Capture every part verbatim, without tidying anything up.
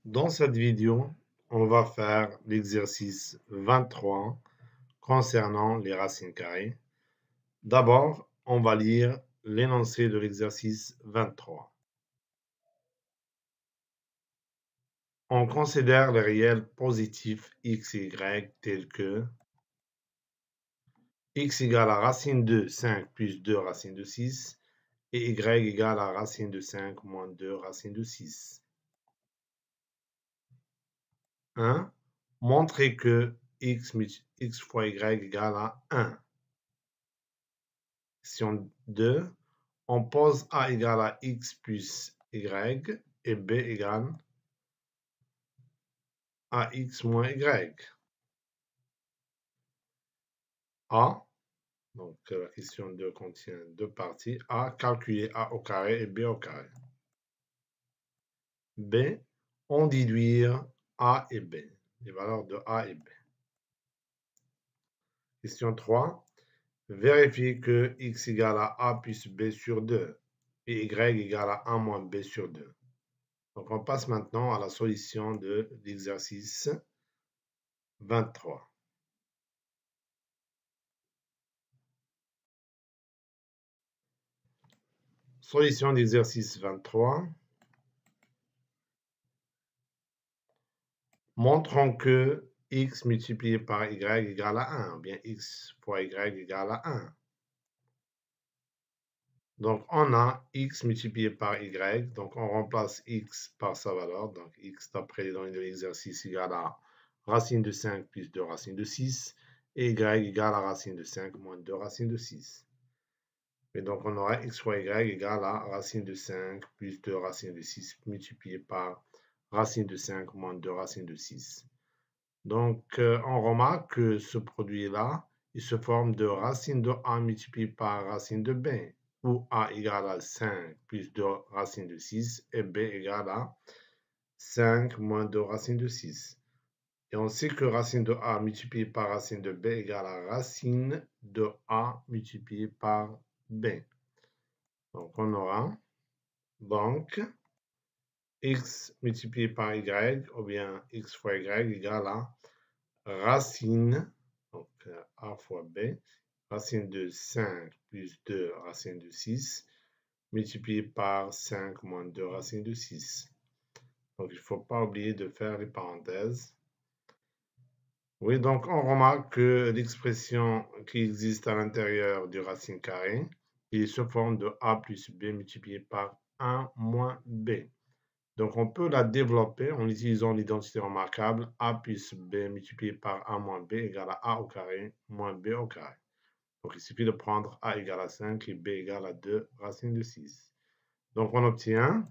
Dans cette vidéo, on va faire l'exercice vingt-trois concernant les racines carrées. D'abord, on va lire l'énoncé de l'exercice vingt-trois. On considère les réels positifs x et y tels que x égale à racine de cinq plus deux racine de six et y égale à racine de cinq moins deux racine de six. un. Montrer que x, x fois y égale à un. Question deux. On pose a égale à x plus y et b égale à x moins y. A, donc la question deux contient deux parties. A, calculer a au carré et b au carré. B, on déduire a et b, les valeurs de a et b. Question trois. Vérifier que x égale à a plus b sur deux et y égale à un moins b sur deux. Donc, on passe maintenant à la solution de l'exercice vingt-trois. Solution d'exercice vingt-trois. Montrons que x multiplié par y égale à un, ou bien x fois y égale à un. Donc, on a x multiplié par y, donc on remplace x par sa valeur, donc x d'après les données de l'exercice égale à racine de cinq plus deux racine de six, et y égale à racine de cinq moins deux racine de six. Et donc, on aura x fois y égale à racine de cinq plus deux racine de six multiplié par racine de cinq moins deux racine de six. Donc, euh, on remarque que ce produit-là, il se forme de racine de a multiplié par racine de b, où a égale à cinq plus deux racine de six et b égale à cinq moins deux racine de six. Et on sait que racine de a multiplié par racine de b égale à racine de a multiplié par b. Donc, on aura donc x multiplié par y, ou bien x fois y égale à racine, donc a fois b, racine de cinq plus deux racine de six, multiplié par cinq moins deux racine de six. Donc, il ne faut pas oublier de faire les parenthèses. Oui, donc on remarque que l'expression qui existe à l'intérieur du racine carrée, il se forme de a plus b multiplié par un moins b. Donc, on peut la développer en utilisant l'identité remarquable a plus b multiplié par a moins b égale à a au carré moins b au carré. Donc, il suffit de prendre a égale à cinq et b égale à deux racine de six. Donc, on obtient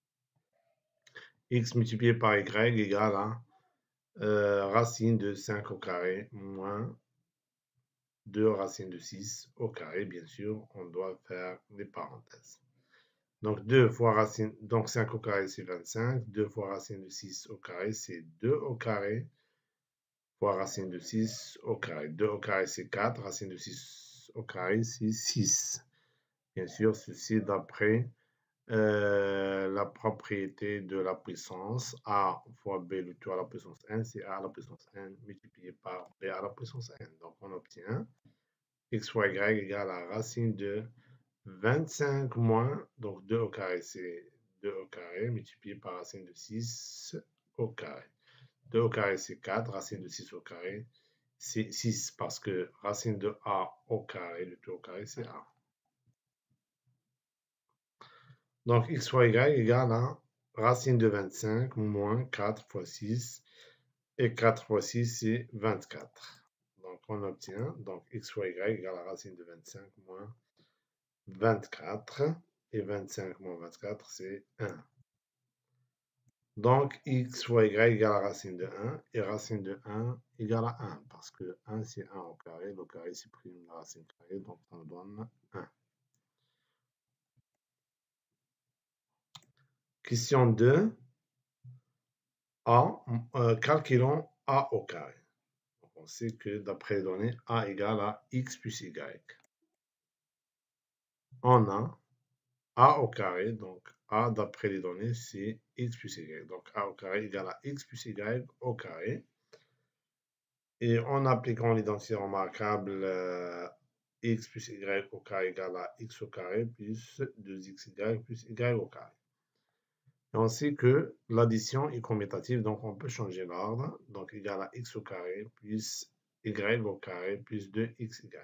x multiplié par y égale à euh, racine de cinq au carré moins deux racine de six au carré. Bien sûr, on doit faire les parenthèses. Donc, deux fois racine, donc cinq au carré, c'est vingt-cinq. deux fois racine de six au carré, c'est deux au carré. Fois racine de six au carré. deux au carré, c'est quatre. Racine de six au carré, c'est six. Bien sûr, ceci d'après euh, la propriété de la puissance. A fois B, le tout à la puissance n, c'est A à la puissance n multiplié par B à la puissance n. Donc, on obtient x fois y égale à racine de vingt-cinq moins, donc deux au carré, c'est deux au carré, multiplié par racine de six au carré. deux au carré, c'est quatre, racine de six au carré, c'est six, parce que racine de a au carré, le tout au carré, c'est a. Donc, x fois y égale à racine de vingt-cinq moins quatre fois six, et quatre fois six, c'est vingt-quatre. Donc, on obtient, donc x fois y égale à racine de vingt-cinq moins vingt-quatre, et vingt-cinq moins vingt-quatre, c'est un. Donc, x fois y égale à racine de un, et racine de un égale à un, parce que un, c'est un au carré, le carré supprime la racine carrée, donc ça nous donne un. Question deux. A, euh, calculons a au carré. Donc, on sait que d'après les données, a égale à x plus y. On a a au carré, donc A, d'après les données, c'est x plus y. Donc A au carré égale à x plus y au carré. Et en appliquant l'identité remarquable, euh, x plus y au carré égale à x au carré plus deux x y plus y au carré. Et on sait que l'addition est commutative, donc on peut changer l'ordre. Donc égal à x au carré plus y au carré plus deux x y.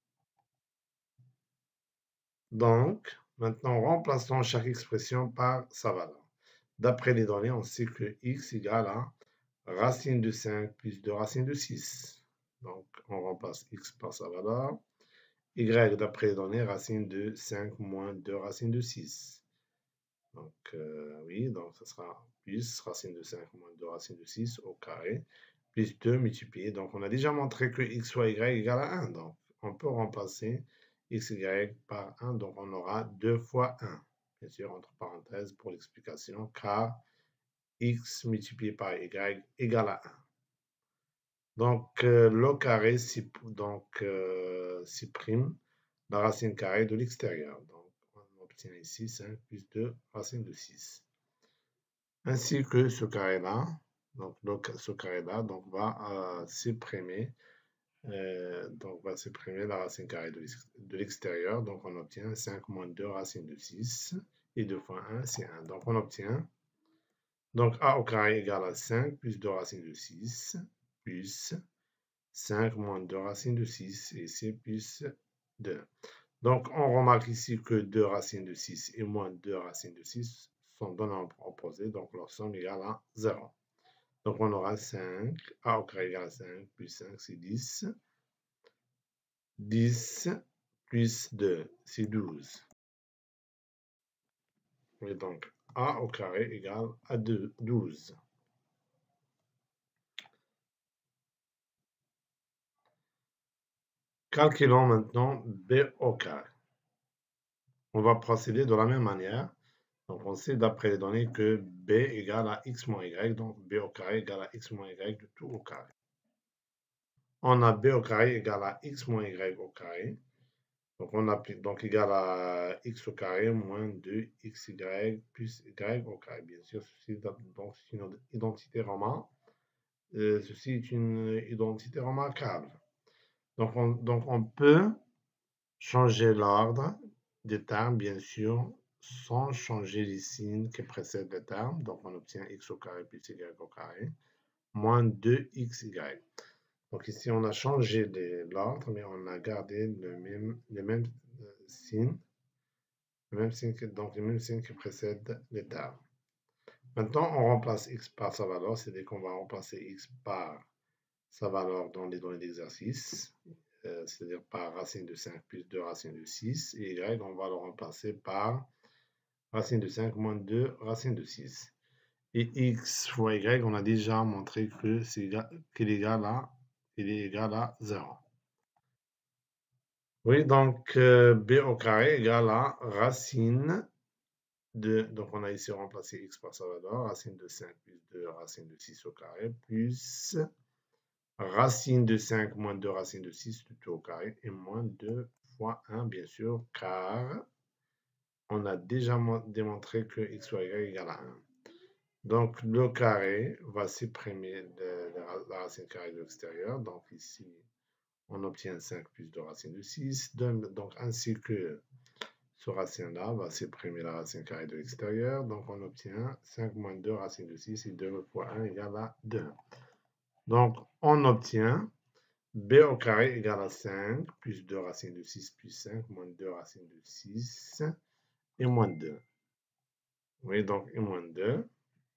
Donc, maintenant, remplaçons chaque expression par sa valeur. D'après les données, on sait que x égale à racine de cinq plus deux racine de six. Donc, on remplace x par sa valeur. Y, d'après les données, racine de cinq moins deux racine de six. Donc, euh, oui, donc ça sera plus racine de cinq moins deux racine de six au carré, plus deux multiplié. Donc, on a déjà montré que x fois y égale à un. Donc, on peut remplacer x, y par un. Donc, on aura deux fois un. Bien sûr, entre parenthèses pour l'explication, car x multiplié par y égale à un. Donc, euh, le carré donc, euh, supprime la racine carrée de l'extérieur. Donc, on obtient ici cinq plus deux racine de six. Ainsi que ce carré-là, donc, donc ce carré-là donc, va euh, supprimer euh, donc va supprimer la racine carrée de l'extérieur. Donc, on obtient cinq moins deux racine de six. Et deux fois un, c'est un. Donc, on obtient donc a au carré égale à cinq plus deux racine de six plus cinq moins deux racines de six et c'est plus deux. Donc, on remarque ici que deux racines de six et moins deux racines de six sont deux nombres opposés, donc leur somme égale à zéro. Donc, on aura cinq, a au carré égale à cinq, plus cinq, c'est dix. dix plus deux, c'est douze. Et donc, a au carré égale à douze. Calculons maintenant b au carré. On va procéder de la même manière. Donc, on sait d'après les données que b égale à x moins y, donc b au carré égale à x moins y de tout au carré. On a b au carré égale à x moins y au carré. Donc, on applique donc égal à x au carré moins deux x y plus y au carré. Bien sûr, ceci donc, c'est une identité remarquable. Euh, ceci est une identité remarquable. Donc on, donc, on peut changer l'ordre des termes, bien sûr, sans changer les signes qui précèdent les termes. Donc, on obtient x au carré plus y au carré, moins deux x y. Donc, ici, on a changé l'ordre, mais on a gardé le même, les mêmes euh, signes, le même signe que, donc les mêmes signes qui précèdent les termes. Maintenant, on remplace x par sa valeur, c'est-à-dire qu'on va remplacer x par sa valeur dans les données d'exercice, euh, c'est-à-dire par racine de cinq plus deux racine de six, et y, on va le remplacer par racine de cinq moins deux racine de six. Et x fois y, on a déjà montré que c'est qu'il est égal à, il est égal à zéro. Oui, donc euh, b au carré égale à racine de, donc on a ici remplacé x par sa valeur, racine de cinq plus deux racine de six au carré, plus racine de cinq moins deux racine de six tout au carré, et moins deux fois un, bien sûr, car on a déjà démontré que x fois y égale à un. Donc, le carré va supprimer de, de, la racine carrée de l'extérieur. Donc, ici, on obtient cinq plus deux racine de six. Donc, ainsi que ce racine-là va supprimer la racine carrée de l'extérieur. Donc, on obtient cinq moins deux racine de six et deux fois un égale à deux. Donc, on obtient b au carré égale à cinq plus deux racine de six plus cinq moins deux racine de six et moins deux. Oui, donc, et moins deux.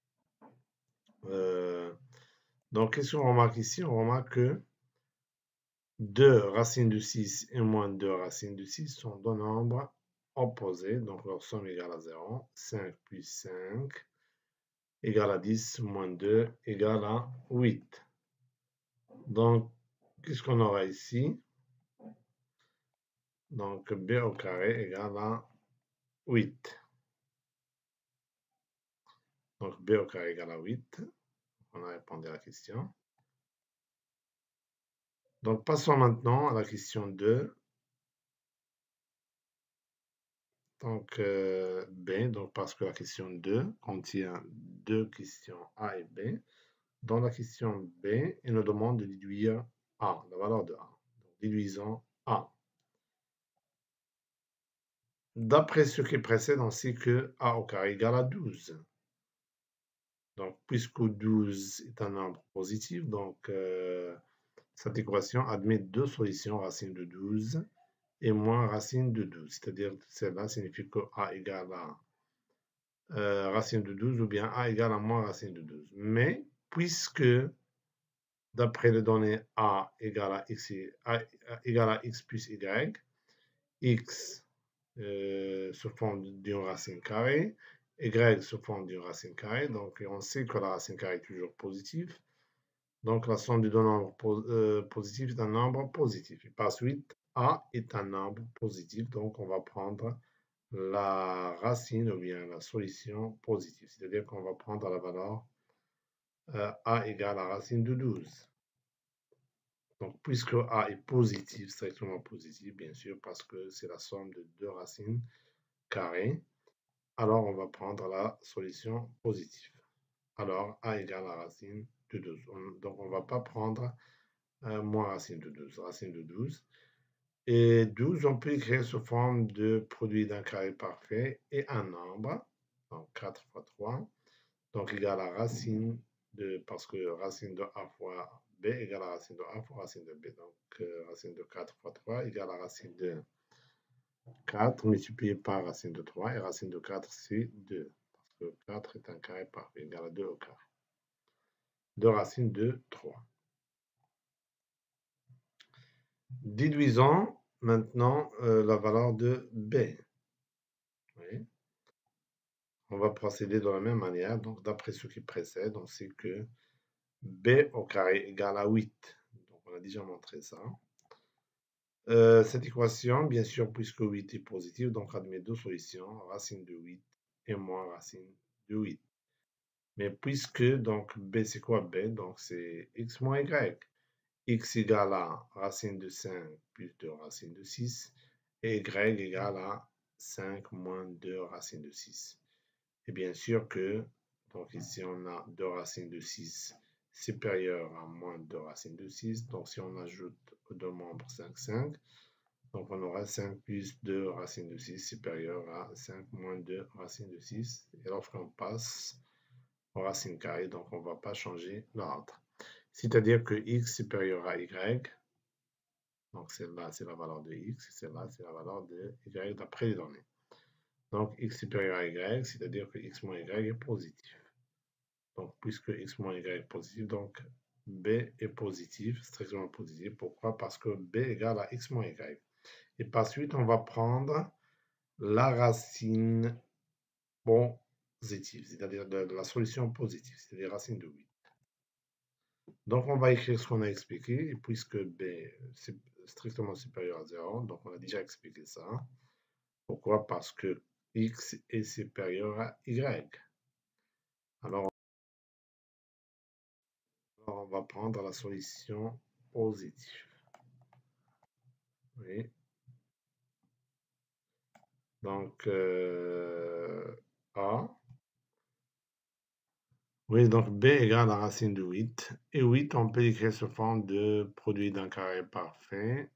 Euh, donc, qu'est-ce qu'on remarque ici? On remarque que deux racines de six et moins deux racines de six sont deux nombres opposés, donc leur somme égale à zéro. cinq plus cinq égale à dix, moins deux égale à huit. Donc, qu'est-ce qu'on aura ici? Donc, b au carré égale à huit. Donc, b au carré égale à huit. On a répondu à la question. Donc, passons maintenant à la question deux. Donc, euh, B, donc parce que la question deux contient deux questions A et B. Dans la question B, il nous demande de déduire A, la valeur de A. Donc, déduisons A. D'après ce qui précède, on sait que A au carré égale à douze. Donc, puisque douze est un nombre positif, donc euh, cette équation admet deux solutions, racine de douze et moins racine de douze. C'est-à-dire que celle-là signifie que A égale à euh, racine de douze ou bien A égale à moins racine de douze. Mais puisque, d'après les données A égale à X, A égale à X plus Y, X euh, sous forme d'une racine carrée, Y sous forme d'une racine carrée, donc on sait que la racine carrée est toujours positive. Donc la somme des deux nombres po euh, positifs est un nombre positif. Et par suite, A est un nombre positif, donc on va prendre la racine ou bien la solution positive. C'est-à-dire qu'on va prendre la valeur euh, A égale à racine de douze. Donc puisque A est positif, strictement positif, bien sûr, parce que c'est la somme de deux racines carrées, alors on va prendre la solution positive. Alors A égale à racine de douze. On, donc on ne va pas prendre euh, moins racine de douze. Racine de douze. Et douze, on peut écrire sous forme de produit d'un carré parfait et un nombre. Donc quatre fois trois. Donc égale à racine de, parce que racine de A fois B égale à racine de A fois racine de B. Donc euh, racine de quatre fois trois égale à racine de quatre multiplié par racine de trois. Et racine de quatre, c'est deux. Parce que quatre est un carré parfait égal à deux au carré. deux racines de trois. Déduisons maintenant euh, la valeur de B. Oui. On va procéder de la même manière. Donc, d'après ce qui précède, on sait que B au carré égale à huit. Donc, on a déjà montré ça. Euh, cette équation, bien sûr, puisque huit est positive, donc admet deux solutions, racine de huit et moins racine de huit. Mais puisque, donc, B, c'est quoi B? Donc, c'est x moins y. X égale à racine de cinq plus deux racine de six et y égale à cinq moins deux racine de six. Et bien sûr que, donc ici on a deux racines de six supérieures à moins deux racines de six. Donc si on ajoute aux deux membres cinq, cinq, donc on aura cinq plus deux racines de six supérieure à cinq moins deux racines de six. Et lorsqu'on passe aux racines carrées, donc on ne va pas changer l'ordre. C'est-à-dire que x supérieur à y, donc celle-là c'est la valeur de x, celle-là c'est la valeur de y d'après les données. Donc x supérieur à y, c'est-à-dire que x moins y est positif. Donc puisque x moins y est positif, donc b est positif, strictement positif. Pourquoi? Parce que b égale à x moins y. Et par suite, on va prendre la racine positive, c'est-à-dire de, de la solution positive, c'est-à-dire racine de huit. Donc, on va écrire ce qu'on a expliqué, et puisque b c'est strictement supérieur à zéro, donc on a déjà expliqué ça. Pourquoi? Parce que x est supérieur à y. Alors, on va prendre la solution positive. Oui. Donc, euh, A. Oui, donc B égale la racine de huit. Et huit, on peut écrire sous forme de produit d'un carré parfait.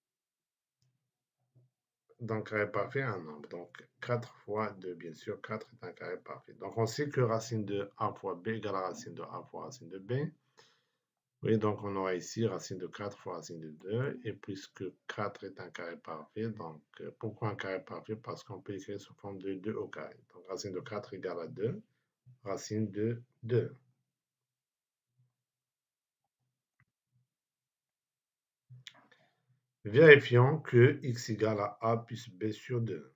D'un carré parfait, un nombre. Donc, quatre fois deux, bien sûr, quatre est un carré parfait. Donc, on sait que racine de A fois B égale la racine de A fois racine de B. Oui, donc on aura ici racine de quatre fois racine de deux. Et puisque quatre est un carré parfait, donc pourquoi un carré parfait? Parce qu'on peut écrire sous forme de deux au carré. Donc, racine de quatre égale à deux. Racine de deux. Vérifions que x égale à a plus b sur deux.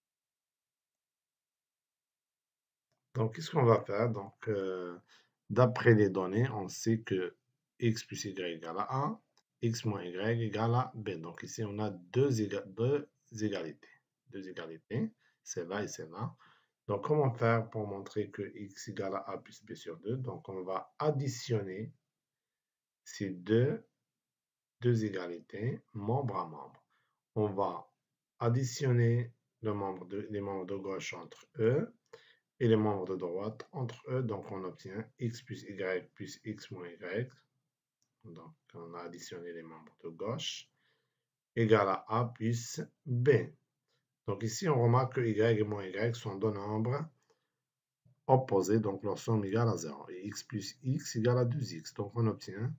Donc, qu'est-ce qu'on va faire? Donc, euh, d'après les données, on sait que x plus y égale à a, x moins y égale à b. Donc, ici, on a deux, éga deux égalités. Deux égalités, celle-là et celle-là. Donc, comment faire pour montrer que x égale à a plus b sur deux? Donc, on va additionner ces deux, deux égalités, membre à membre. On va additionner le membre de, les membres de gauche entre eux et les membres de droite entre eux. Donc, on obtient x plus y plus x moins y. Donc, on a additionné les membres de gauche égale à a plus b. Donc, ici, on remarque que y et moins y sont deux nombres opposés, donc leur somme égale à zéro. Et x plus x égale à deux x. Donc, on obtient,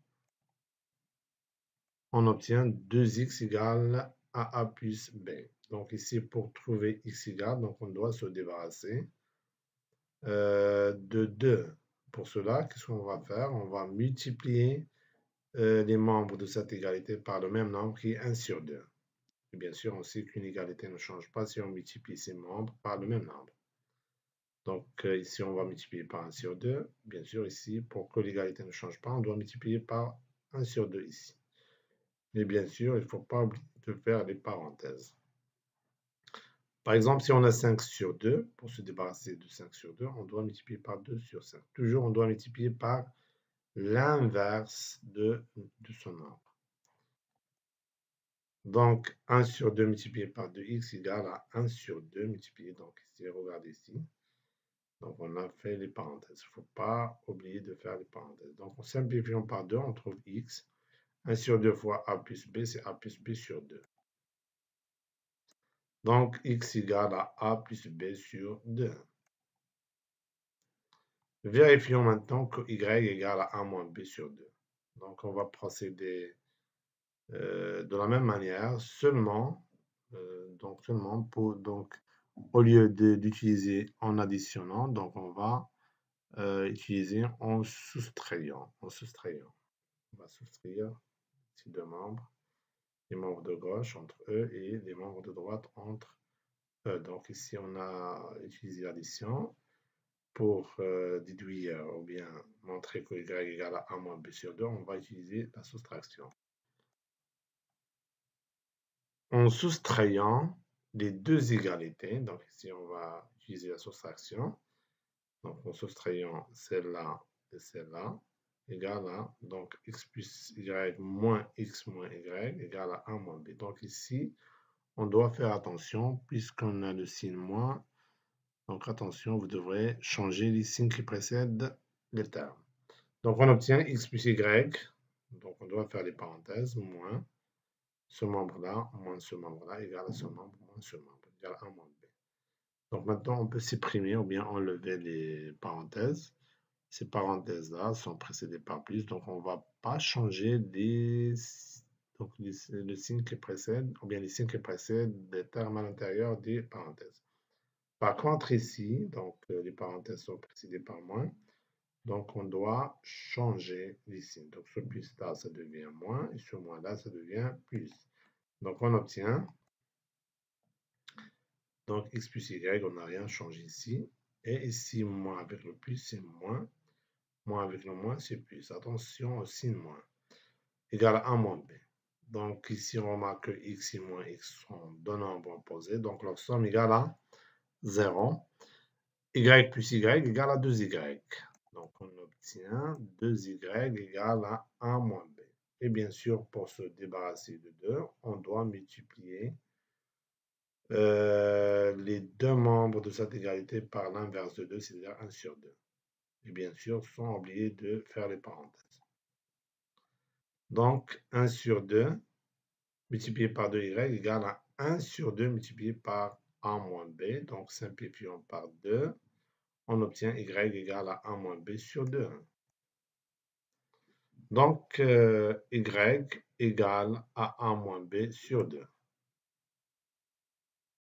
on obtient deux x égale à a plus b. Donc, ici, pour trouver x égale, donc on doit se débarrasser euh, de deux. Pour cela, qu'est-ce qu'on va faire? On va multiplier euh, les membres de cette égalité par le même nombre qui est un sur deux. Et bien sûr, on sait qu'une égalité ne change pas si on multiplie ses membres par le même nombre. Donc, euh, ici, on va multiplier par un sur deux. Bien sûr, ici, pour que l'égalité ne change pas, on doit multiplier par un sur deux ici. Et bien sûr, il ne faut pas oublier de faire les parenthèses. Par exemple, si on a cinq sur deux, pour se débarrasser de cinq sur deux, on doit multiplier par deux sur cinq. Toujours, on doit multiplier par l'inverse de, de son nombre. Donc, un sur deux multiplié par deux x égale à un sur deux multiplié, donc ici, regardez ici. Donc, on a fait les parenthèses. Il ne faut pas oublier de faire les parenthèses. Donc, en simplifiant par deux, on trouve x. un sur deux fois a plus b, c'est a plus b sur deux. Donc, x égale à a plus b sur deux. Vérifions maintenant que y égale à a moins b sur deux. Donc, on va procéder euh, de la même manière, seulement, euh, donc seulement pour, donc, au lieu d'utiliser en additionnant, donc on va euh, utiliser en soustrayant, en soustrayant. On va soustraire ces deux membres, les membres de gauche entre eux et les membres de droite entre eux. Donc ici, on a utilisé l'addition pour euh, déduire ou bien montrer que y égale à a moins b sur deux, on va utiliser la soustraction. En soustrayant les deux égalités, donc ici, on va utiliser la soustraction. Donc, en soustrayant celle-là et celle-là, égale à, donc, x plus y moins x moins y égale à a moins b. Donc, ici, on doit faire attention, puisqu'on a le signe moins. Donc, attention, vous devrez changer les signes qui précèdent les termes. Donc, on obtient x plus y. Donc, on doit faire les parenthèses, moins ce membre-là, moins ce membre-là, égale à ce membre, moins ce membre, égale à a moins b. Donc, maintenant, on peut supprimer ou bien enlever les parenthèses. Ces parenthèses-là sont précédées par plus, donc on ne va pas changer les, donc les, le signe qui précède, ou bien les signes qui précèdent des termes à l'intérieur des parenthèses. Par contre, ici, donc les parenthèses sont précédées par moins, donc on doit changer les signes. Donc ce plus-là, ça devient moins, et ce moins-là, ça devient plus. Donc on obtient, donc x plus y, on n'a rien changé ici, et ici, moins avec le plus, c'est moins. Moins avec le moins, c'est plus. Attention au signe moins. Égal à a moins b. Donc ici, on remarque que x et moins x sont deux nombres opposés. Donc leur somme égale à zéro. Y plus y égale à deux y. Donc on obtient deux y égale à a moins b. Et bien sûr, pour se débarrasser de deux, on doit multiplier euh, les deux membres de cette égalité par l'inverse de deux, c'est-à-dire un sur deux. Et bien sûr, sans oublier de faire les parenthèses. Donc, un sur deux multiplié par deux y égale à un sur deux multiplié par a moins b. Donc, simplifions par deux. On obtient y égale à a moins b sur deux. Donc, euh, y égale à a moins b sur deux.